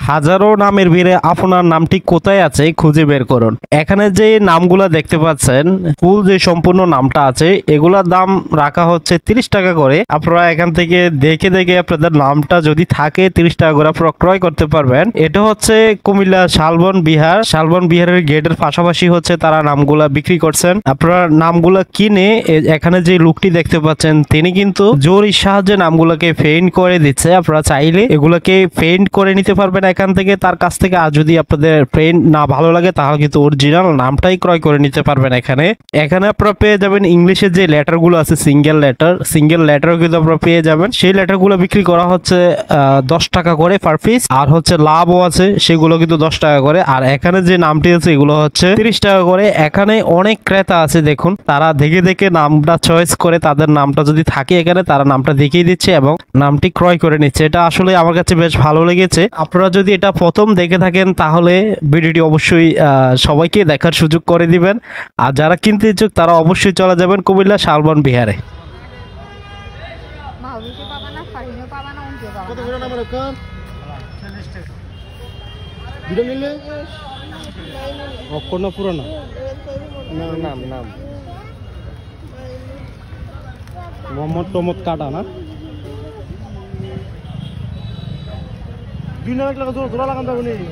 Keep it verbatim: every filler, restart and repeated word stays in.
হাজারো নামের ভিড়ে আপনার নামটি কোথায় আছে খুঁজে বের করুন। এখানে যে নামগুলা দেখতে পাচ্ছেন, ফুল যে সম্পূর্ণ নামটা আছে, এগুলার দাম রাখা হচ্ছে তিরিশ টাকা করে। আপনারা এখান থেকে দেখে দেখে আপনাদের নামটা যদি থাকে তিরিশ টাকা করে আপনারা ক্রয় করতে পারবেন। এটা হচ্ছে কুমিল্লা শালবন বিহার। শালবন বিহারের গেটের পাশাপাশি হচ্ছে তারা নামগুলা বিক্রি করছেন। আপনারা নামগুলা কিনে এখানে যে লোকটি দেখতে পাচ্ছেন, তিনি কিন্তু জরির সাহায্যে নামগুলোকে পেইন্ট করে দিচ্ছে। আপনারা চাইলে এগুলোকে পেইন্ট করে নিতে পারবেন এখান থেকে, তার কাছ থেকে। আর যদি আপনাদের পেইন্ট না ভালো লাগে তাহলে কিন্তু অরিজিনাল নামটাই ক্রয় করে নিতে পারবেন। এখানে এখানে আপনারা পেয়ে যাবেন ইংলিশের যে লেটার গুলো আছে, সিঙ্গেল লেটার সিঙ্গেল লেটারও কিন্তু আপনারা পেয়ে যাবেন। সেই লেটার গুলো বিক্রি করা হচ্ছে দশ টাকা করে পার পিস। আর হচ্ছে লাভও আছে, সেগুলো কিন্তু দশ টাকা করে। আর এখানে যে নামটি আছে এগুলো হচ্ছে তিরিশ টাকা করে। এখানে অনেক ক্রেতা আছে, দেখুন তারা দেখে দেখে নামটা চয়েস করে, তাদের নামটা যদি থাকে এখানে তারা নামটা দেখিয়ে দিচ্ছে এবং নামটি ক্রয় করে নিচ্ছে। এটা আসলে আমার কাছে বেশ ভালো লেগেছে। আপনারা যদি এটা প্রথম দেখে থাকেন তাহলে ভিডিওটি অবশ্যই সবাইকে দেখার সুযোগ করে দিবেন। আর যারা কিনতে ইচ্ছুক তারা অবশ্যই চলে যাবেন কুমিল্লা শালবন বিহারে। পুরোনো নাম নাম মোহাম্মদ প্রমোদ কাটা না, দুই নাম এক লাখ জোড়া লাগান যাবে নি।